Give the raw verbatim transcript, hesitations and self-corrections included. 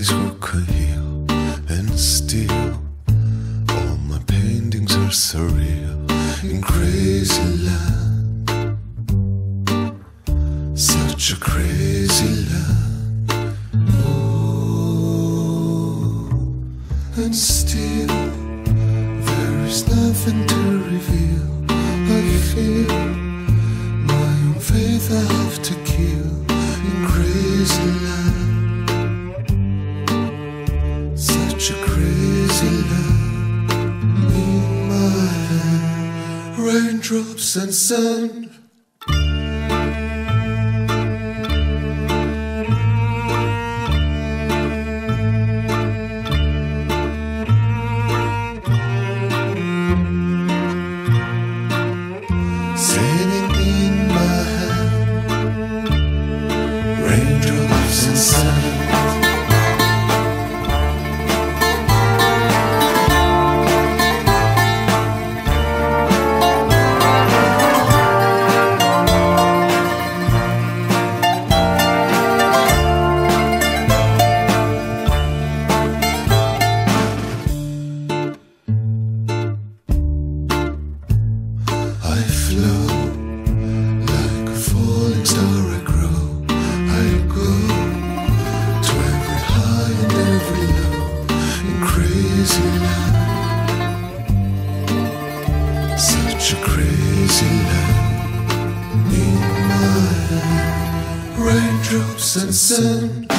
days were heal and still all my paintings are surreal in crazy land, such a crazy land. Oh, and still there is nothing to reveal. I feel my own faith I have to kill in crazy land, such a crazy land. In my hand, raindrops and sun. Sailing in my hand, raindrops and sun. I flow like a falling star, I grow, I go to every high and every low in crazy land, such a crazy land. In my hand, raindrops and sun.